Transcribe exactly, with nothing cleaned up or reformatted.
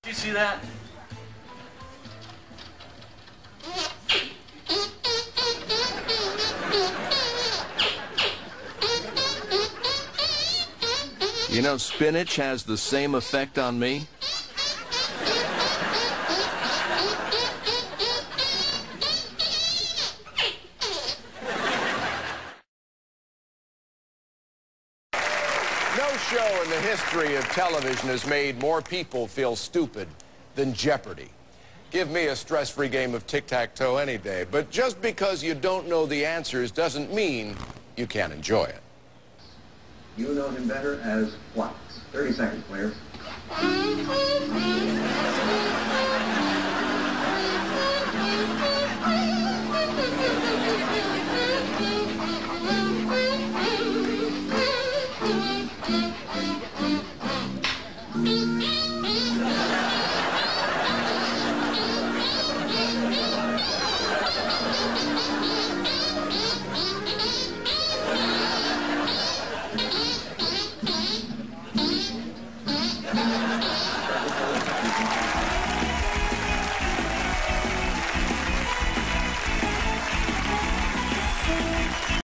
You see that? You know, spinach has the same effect on me. No show in the history of television has made more people feel stupid than Jeopardy. Give me a stress-free game of tic-tac-toe any day, but just because you don't know the answers doesn't mean you can't enjoy it. You know him better as what? thirty seconds, players.